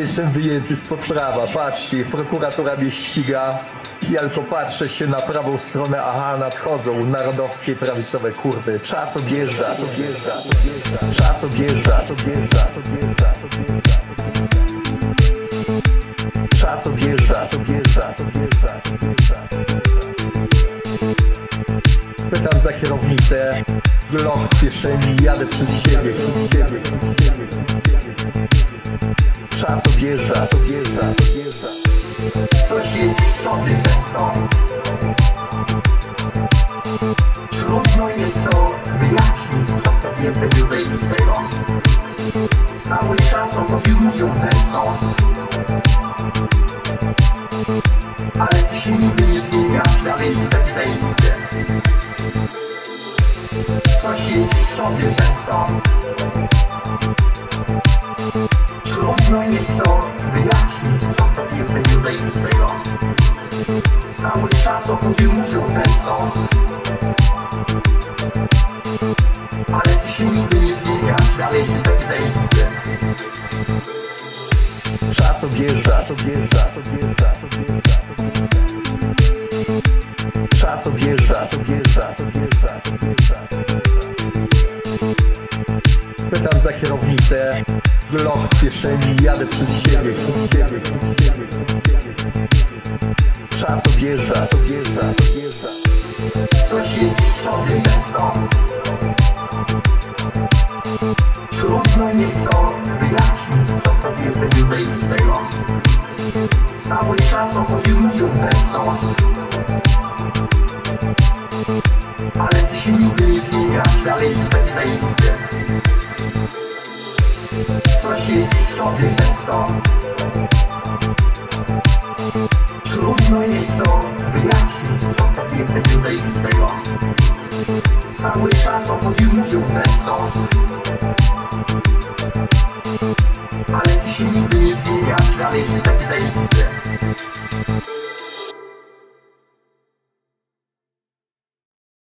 jestem wyjęty spod prawa, patrzcie, prokuratura mnie ściga. Ja tylko patrzę się na prawą stronę, aha, nadchodzą narodowskie prawicowe kurwy. Czas objeżdża, czas objeżdża, czas objeżdża. Pytam za kierownicę, Glock w kieszeni, jadę przed siebie. Czas objeżdża. Coś jest w tobie przez to. Trudno jest to wyjaśnić, co w tobie jest tego zajebistego. Cały czas o tobie mówią często, ale ty się nigdy nie zmieniasz, dalej jesteś taki zajebisty. Coś jest w tobie przez to. Trudno jest to wyjaśnić, co w tobie jest tego zajebistego. Cały czas o tobie mówią często, ale ty się nigdy nie zmieniasz, dalej jesteś taki zajebisty. Czas objeżdża. Czas objeżdża. Pytam za kierownicę, Glock w kieszeni, jadę przed siebie. Czas objeżdża. Coś jest w tobie przez to. Trudno jest to wyjaśnić, co w tobie jest tego zajebistego. Cały czas o tobie mówią często, ale ty się nigdy nie zmieniasz, dalej jesteś taki zajebisty. Coś jest w tobie przez to. Trudno jest to wyjaśnić, co w tobie jest tego zajebistego. Cały czas o tobie mówią często, ale ty się nigdy nie zmieniasz, dalej jesteś taki zajebisty.